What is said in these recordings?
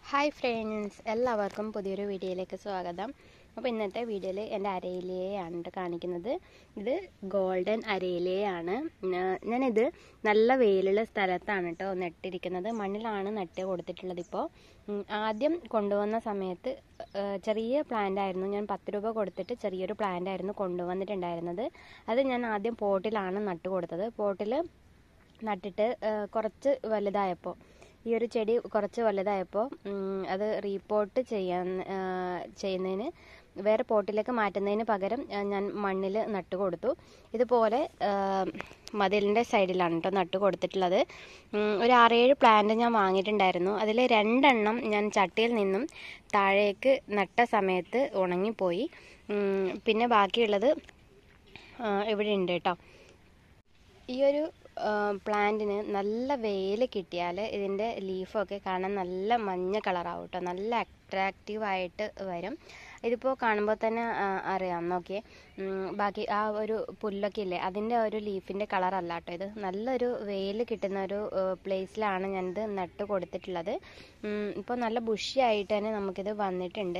Hi friends, എല്ലാവർക്കും പുതിയൊരു വീഡിയോയിലേക്ക് സ്വാഗതം. അപ്പോൾ ഇന്നത്തെ വീഡിയോയിൽ എൻ്റെ അരയിലയാണ് കാണിക്കുന്നത്. ഇത് ഗോൾഡൻ അരയിലയാണ്. ഞാനിത് നല്ല വെയിലുള്ള സ്ഥലത്താണ് കേട്ടോ നട്ടിരിക്കുന്നത്. മണ്ണിലാണ് നട്ട് കൊടുത്തിട്ടുള്ളത്. ഇപ്പോൾ ആദ്യം കൊണ്ടുവന്ന സമയത്ത് ചെറിയ പ്ലാന്റ് ആയിരുന്നു. ഞാൻ 10 രൂപ കൊടുത്തിട്ട് ചെറിയൊരു പ്ലാന്റ് ആയിരുന്നു കൊണ്ടുവന്നിട്ടുണ്ടായിരുന്നത്. അത് ഞാൻ ആദ്യം പോട്ടിലാണ് നട്ട് കൊടുത്തത്. പോട്ടിൽ നട്ടിട്ട് കുറച്ച് വലുതായപ്പോൾ, ഈ ഒരു ചെടി കുറച്ച് വലുതായപ്പോൾ അത് റീപോട്ട് ചെയ്യുന്നതിന് വേറെ പോട്ടിലേക്ക് മാറ്റുന്നതിന് പകരം ഞാൻ മണ്ണിൽ നട്ട് കൊടുത്തു. ഇതുപോലെ മതിലിൻ്റെ സൈഡിലാണ് കേട്ടോ നട്ട് കൊടുത്തിട്ടുള്ളത്. ഒരു 6-7 പ്ലാന്റ് ഞാൻ വാങ്ങിയിട്ടുണ്ടായിരുന്നു. അതിൽ 2 എണ്ണം ഞാൻ ചട്ടിയിൽ നിന്നും താഴേക്ക് നട്ട സമയത്ത് ഉണങ്ങിപ്പോയി. പിന്നെ ബാക്കിയുള്ളത് ഇവിടെ ഉണ്ട് കേട്ടോ. ഈ ഒരു പ്ലാന്റിന് നല്ല വെയിൽ കിട്ടിയാൽ ഇതിൻ്റെ ലീഫൊക്കെ കാണാൻ നല്ല മഞ്ഞ കളറാവും കേട്ടോ. നല്ല അട്രാക്റ്റീവായിട്ട് വരും. ഇതിപ്പോൾ കാണുമ്പോൾ തന്നെ അറിയാം. നോക്കിയേ, ബാക്കി ആ ഒരു പുല്ലൊക്കെ ഇല്ലേ, അതിൻ്റെ ഒരു ലീഫിൻ്റെ കളറല്ല കേട്ടോ ഇത്. നല്ലൊരു വെയിൽ കിട്ടുന്ന ഒരു പ്ലേസിലാണ് ഞാനിത് നട്ട് കൊടുത്തിട്ടുള്ളത്. ഇപ്പോൾ നല്ല ബുഷിയായിട്ട് തന്നെ നമുക്കിത് വന്നിട്ടുണ്ട്.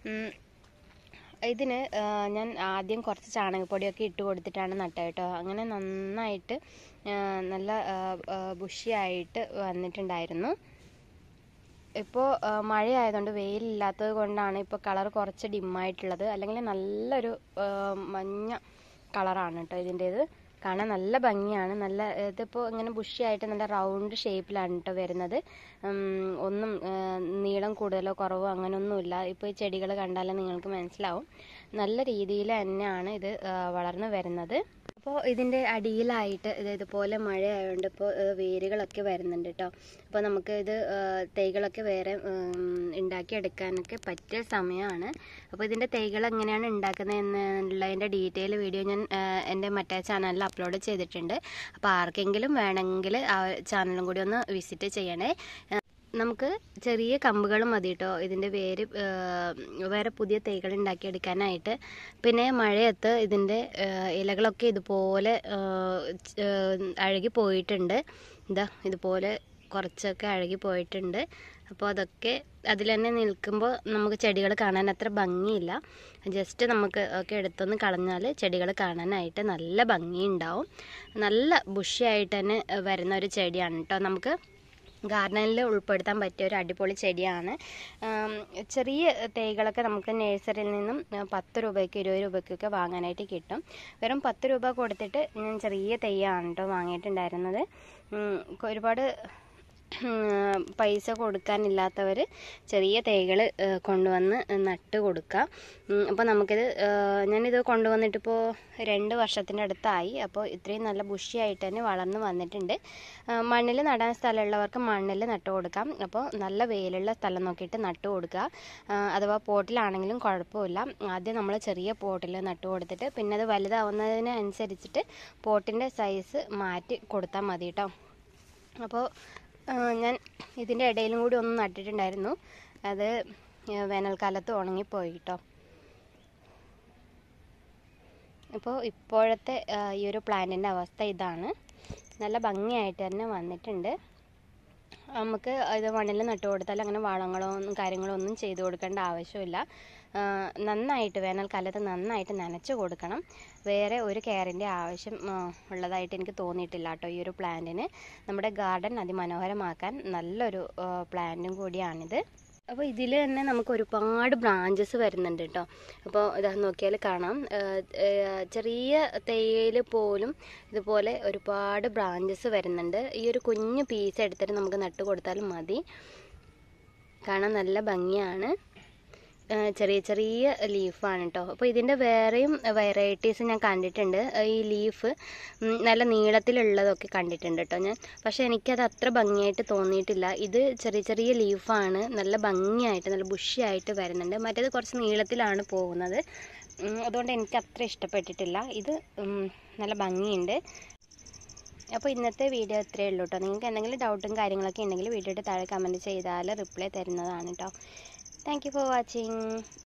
ഇതിന് ഞാൻ ആദ്യം കുറച്ച് ചാണകപ്പൊടിയൊക്കെ ഇട്ട് കൊടുത്തിട്ടാണ് നട്ടത് കേട്ടോ. അങ്ങനെ നന്നായിട്ട് നല്ല ബുഷിയായിട്ട് വന്നിട്ടുണ്ടായിരുന്നു. ഇപ്പോൾ മഴയായതുകൊണ്ട്, വെയിലില്ലാത്തത് കൊണ്ടാണ് ഇപ്പോൾ കളർ കുറച്ച് ഡിമ്മായിട്ടുള്ളത്. അല്ലെങ്കിൽ നല്ലൊരു മഞ്ഞ കളറാണ് കേട്ടോ ഇതിൻ്റേത്. കാണാൻ നല്ല ഭംഗിയാണ്. ഇതിപ്പോൾ ഇങ്ങനെ ബുഷിയായിട്ട് നല്ല റൗണ്ട് ഷേപ്പിലാണ് കേട്ടോ വരുന്നത്. ഒന്നും നീളം കൂടുതലോ കുറവോ അങ്ങനെയൊന്നുമില്ല. ഇപ്പോൾ ഈ ചെടികൾ കണ്ടാലും നിങ്ങൾക്ക് മനസ്സിലാവും. നല്ല രീതിയിൽ തന്നെയാണ് ഇത് വളർന്നു വരുന്നത്. അപ്പോൾ ഇതിൻ്റെ അടിയിലായിട്ട് ഇതുപോലെ മഴയായതുകൊണ്ട് ഇപ്പോൾ വേരുകളൊക്കെ വരുന്നുണ്ട് കേട്ടോ. അപ്പോൾ നമുക്ക് ഇത് തൈകളൊക്കെ വേറെ ഉണ്ടാക്കിയെടുക്കാനൊക്കെ പറ്റിയ സമയമാണ്. അപ്പോൾ ഇതിൻ്റെ തൈകൾ എങ്ങനെയാണ് ഉണ്ടാക്കുന്നത് എന്നുള്ളതിൻ്റെ ഡീറ്റെയിൽ വീഡിയോ ഞാൻ എൻ്റെ മറ്റേ ചാനലിൽ അപ്ലോഡ് ചെയ്തിട്ടുണ്ട്. അപ്പോൾ ആർക്കെങ്കിലും വേണമെങ്കിൽ ആ ചാനലും കൂടി ഒന്ന് വിസിറ്റ് ചെയ്യണേ. നമുക്ക് ചെറിയ കമ്പുകൾ മതി കേട്ടോ ഇതിൻ്റെ വേറെ പുതിയ തൈകൾ ഉണ്ടാക്കിയെടുക്കാനായിട്ട്. പിന്നെ മഴയത്ത് ഇതിൻ്റെ ഇലകളൊക്കെ ഇതുപോലെ അഴുകി പോയിട്ടുണ്ട്. ഇതുപോലെ കുറച്ചൊക്കെ അഴുകി പോയിട്ടുണ്ട്. അപ്പോൾ അതൊക്കെ അതിൽ തന്നെ നിൽക്കുമ്പോൾ നമുക്ക് ചെടികൾ കാണാൻ അത്ര ഭംഗിയില്ല. ജസ്റ്റ് നമുക്ക് ഒക്കെ എടുത്തൊന്ന് കളഞ്ഞാൽ ചെടികൾ കാണാനായിട്ട് നല്ല ഭംഗിയുണ്ടാവും. നല്ല ബുഷിയായിട്ട് തന്നെ വരുന്ന ഒരു ചെടിയാണ് കേട്ടോ. നമുക്ക് ഗാർഡനിൽ ഉൾപ്പെടുത്താൻ പറ്റിയ ഒരു അടിപൊളി ചെടിയാണ്. ചെറിയ തൈകളൊക്കെ നമുക്ക് നഴ്സറിയിൽ നിന്നും 10 രൂപയ്ക്ക് 20 രൂപയ്ക്കൊക്കെ വാങ്ങാനായിട്ട് കിട്ടും. വെറും 10 രൂപ കൊടുത്തിട്ട് ഞാൻ ചെറിയ തൈയാണ് കേട്ടോ വാങ്ങിയിട്ടുണ്ടായിരുന്നത്. ഒരുപാട് പൈസ കൊടുക്കാനില്ലാത്തവർ ചെറിയ തൈകൾ കൊണ്ടുവന്ന് നട്ട് കൊടുക്കുക. അപ്പോൾ നമുക്കിത് ഞാനിത് കൊണ്ടുവന്നിട്ടിപ്പോൾ 2 വർഷത്തിൻ്റെ അടുത്തായി. അപ്പോൾ ഇത്രയും നല്ല ബുഷിയായിട്ട് തന്നെ വളർന്നു വന്നിട്ടുണ്ട്. മണ്ണിൽ നടാൻ സ്ഥലമുള്ളവർക്ക് മണ്ണിൽ നട്ട് കൊടുക്കാം. അപ്പോൾ നല്ല വെയിലുള്ള സ്ഥലം നോക്കിയിട്ട് നട്ട് കൊടുക്കുക. അഥവാ പോട്ടിലാണെങ്കിലും കുഴപ്പമില്ല. ആദ്യം നമ്മൾ ചെറിയ പോട്ടിൽ നട്ട് കൊടുത്തിട്ട് പിന്നെ അത് വലുതാവുന്നതിനനുസരിച്ചിട്ട് പോട്ടിൻ്റെ സൈസ് മാറ്റി കൊടുത്താൽ മതി കേട്ടോ. അപ്പോൾ ഞാൻ ഇതിൻ്റെ ഇടയിലും കൂടി ഒന്ന് നട്ടിട്ടുണ്ടായിരുന്നു. അത് വേനൽക്കാലത്ത് ഉണങ്ങിപ്പോയി കേട്ടോ. അപ്പോൾ ഇപ്പോഴത്തെ ഈ ഒരു പ്ലാന്റിൻ്റെ അവസ്ഥ ഇതാണ്. നല്ല ഭംഗിയായിട്ട് തന്നെ വന്നിട്ടുണ്ട്. നമുക്ക് ഇത് മണ്ണിൽ നട്ട് കൊടുത്താൽ അങ്ങനെ വളങ്ങളോ കാര്യങ്ങളോ ഒന്നും ചെയ്ത് കൊടുക്കേണ്ട ആവശ്യമില്ല. നന്നായിട്ട് വേനൽക്കാലത്ത് നന്നായിട്ട് നനച്ച് കൊടുക്കണം. വേറെ ഒരു കെയറിൻ്റെ ആവശ്യം ഉള്ളതായിട്ട് എനിക്ക് തോന്നിയിട്ടില്ല കേട്ടോ ഈ ഒരു പ്ലാന്റിന്. നമ്മുടെ ഗാർഡൻ അതിമനോഹരമാക്കാൻ നല്ലൊരു പ്ലാന്റും കൂടിയാണിത്. അപ്പോൾ ഇതിൽ തന്നെ നമുക്ക് ഒരുപാട് ബ്രാഞ്ചസ് വരുന്നുണ്ട് കേട്ടോ. അപ്പോൾ ഇതാ നോക്കിയാൽ കാണാം, ചെറിയ തൈയിൽ പോലും ഇതുപോലെ ഒരുപാട് ബ്രാഞ്ചസ് വരുന്നുണ്ട്. ഈ ഒരു കുഞ്ഞു പീസ് എടുത്തിട്ട് നമുക്ക് നട്ട് കൊടുത്താലും മതി. കാണാൻ നല്ല ഭംഗിയാണ്. ചെറിയ ചെറിയ ലീഫാണ് കേട്ടോ. അപ്പോൾ ഇതിൻ്റെ വേറെയും വെറൈറ്റീസ് ഞാൻ കണ്ടിട്ടുണ്ട്. ഈ ലീഫ് നല്ല നീളത്തിലുള്ളതൊക്കെ കണ്ടിട്ടുണ്ട് കേട്ടോ ഞാൻ. പക്ഷേ എനിക്കത് അത്ര ഭംഗിയായിട്ട് തോന്നിയിട്ടില്ല. ഇത് ചെറിയ ചെറിയ ലീഫാണ്. നല്ല ഭംഗിയായിട്ട് നല്ല ബുഷിയായിട്ട് വരുന്നുണ്ട്. മറ്റേത് കുറച്ച് നീളത്തിലാണ് പോകുന്നത്. അതുകൊണ്ട് എനിക്ക് അത്ര ഇഷ്ടപ്പെട്ടിട്ടില്ല. ഇത് നല്ല ഭംഗിയുണ്ട്. അപ്പോൾ ഇന്നത്തെ വീഡിയോ ഇത്രയേ ഉള്ളൂ കേട്ടോ. നിങ്ങൾക്ക് എന്തെങ്കിലും ഡൗട്ടും കാര്യങ്ങളൊക്കെ ഉണ്ടെങ്കിൽ വീഡിയോയുടെ താഴെ കമൻറ്റ് ചെയ്താൽ റിപ്ലൈ തരുന്നതാണ് കേട്ടോ. Thank you for watching.